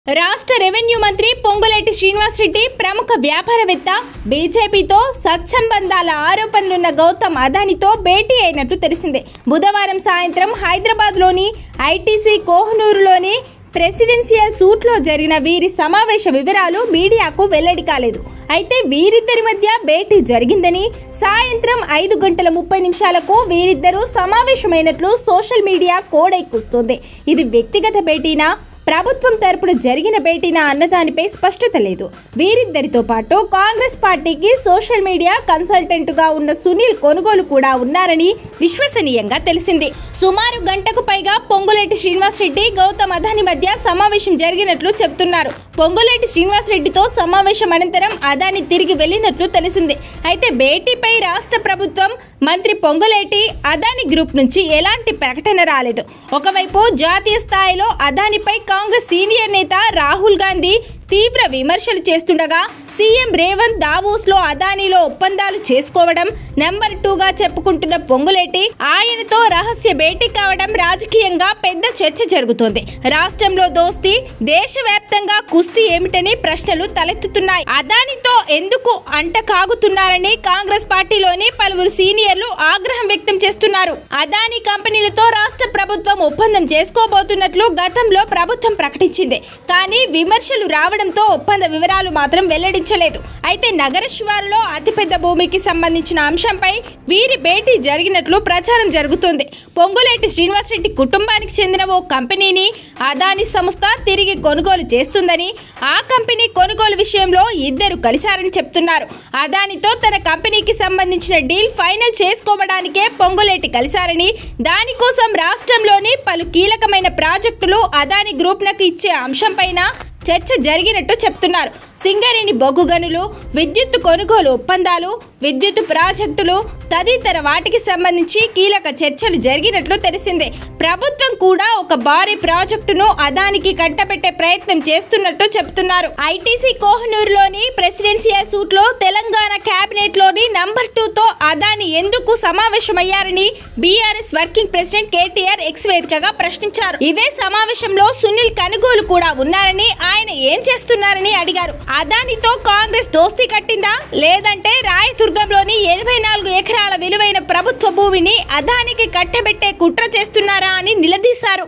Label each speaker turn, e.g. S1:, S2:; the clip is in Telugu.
S1: రాష్ట్ర రెవెన్యూ మంత్రి పొంగులేటి శ్రీనివాసరెడ్డి ప్రముఖ వ్యాపారవేత్త బీజేపీతో సత్సంబంధాల ఆరోపణలున్న గౌతమ్ అదానితో భేటీ అయినట్లు తెలిసిందే. బుధవారం సాయంత్రం హైదరాబాద్లోని ఐటీసీ కోహనూరులోని ప్రెసిడెన్షియల్ సూట్లో జరిగిన వీరి సమావేశ వివరాలు మీడియాకు వెల్లడి కాలేదు. అయితే వీరిద్దరి మధ్య భేటీ జరిగిందని, సాయంత్రం 5:30 వీరిద్దరూ సమావేశమైనట్లు సోషల్ మీడియా కోడెక్కుస్తోంది. ఇది వ్యక్తిగత భేటీనా, ప్రభుత్వం తరపున జరిగిన భేటీనా అన్నదానిపై స్పష్టత లేదు. వీరిద్దరితో పాటు కాంగ్రెస్ పార్టీకి సోషల్ మీడియా కన్సల్టెంట్గా ఉన్న సునీల్ కొనుగోలు కూడా ఉన్నారని విశ్వసనీయంగా తెలిసింది. సుమారు గంటకు పైగా పొంగులేటి శ్రీనివాసరెడ్డి, గౌతమ్ అదాని మధ్య సమావేశం జరిగినట్లు చెప్తున్నారు. పొంగులేటి శ్రీనివాసరెడ్డితో సమావేశం అనంతరం అదాని తిరిగి వెళ్లినట్లు తెలిసింది. అయితే భేటీపై రాష్ట్ర ప్రభుత్వం, మంత్రి పొంగులేటి, అదాని గ్రూప్ నుంచి ఎలాంటి ప్రకటన రాలేదు. ఒకవైపు జాతీయ స్థాయిలో అదానిపై కాంగ్రెస్ సీనియర్ నేత రాహుల్ గాంధీ తీవ్ర విమర్శలు చేస్తుండగా, సీఎం రేవంత్ దావోస్లో అదానిలో ఒప్పందాలు చేసుకోవడం, నెంబర్ 2గా చెప్పుకుంటున్న పొంగులేటి ఆయనతో రహస్య భేటీ కావడం రాజకీయంగా పెద్ద చర్చ జరుగుతోంది. రాష్ట్రంలో దోస్తీ, దేశవ్యాప్తంగా కుస్తీ ఏమిటని ప్రశ్నలు తలెత్తుతున్నాయి. అదానితో ఎందుకు అంటకాగుతున్నారని కాంగ్రెస్ పార్టీలోని పలువురు సీనియర్లు ఆగ్రహం వ్యక్తం చేస్తున్నారు. అదాని కంపెనీలతో రాష్ట్ర ప్రభుత్వం ఒప్పందం చేసుకోబోతున్నట్లు గతంలో ప్రభుత్వం ప్రకటించింది. కానీ విమర్శలు రావడంతో ఒప్పంద వివరాలు మాత్రం వెల్లడించలేదు. అయితే నగర శివారులో అతిపెద్ద భూమికి సంబంధించిన అంశంపై వీరి భేటీ జరిగినట్లు ప్రచారం జరుగుతోంది. పొంగులేటి శ్రీనివాసరెడ్డి కుటుంబానికి చెందిన ఓ కంపెనీని అదాని సంస్థ తిరిగి కొనుగోలు చేస్తుందని, ఆ కంపెనీ కొనుగోలు విషయంలో ఇద్దరు కలిశారని చెప్తున్నారు. అదానితో తన కంపెనీకి సంబంధించిన డీల్ ఫైనల్ చేసుకోవడానికే పొంగులేటి కలిశారని, దానికోసం రాష్ట్రంలోని పలు కీలకమైన ప్రాజెక్టులు అదాని గ్రూప్నకు ఇచ్చే అంశంపైన చర్చ జరిగినట్టు చెప్తున్నారు. సింగరేణి బొగ్గు గనులు, విద్యుత్ కొనుగోలు ఒప్పందాలు, విద్యుత్ ప్రాజెక్టులు తదితర వాటికి సంబంధించి కీలక చర్చలు జరిగినట్లు తెలిసిందే. ప్రభుత్వం కూడా ఒక భారీ ప్రాజెక్టును అదానికి కట్టబెట్టే ప్రయత్నం చేస్తున్నట్టు చెప్తున్నారు. ఐటీసీ కోహనూరులోని ప్రెసిడెన్షియల్ సూట్లో తెలంగాణ కేబినెట్ లోని నంబర్ 2తో అదాని ఎందుకు సమావేశమయ్యారని BRS working president KTR X వేదికగా ప్రశ్నించారు. ఇదే సమావేశంలో సునీల్ కొనుగోలు కూడా ఉన్నారని, ఆయన ఏం చేస్తున్నారని అడిగారు. అదానితో కాంగ్రెస్ దోస్తీ కట్టిందా, లేదంటే రాయదుర్గంలోని 84 ఎకరాల విలువైన ప్రభుత్వ భూమిని అదానికి కట్టబెట్టే కుట్ర చేస్తున్నారా అని నిలదీశారు.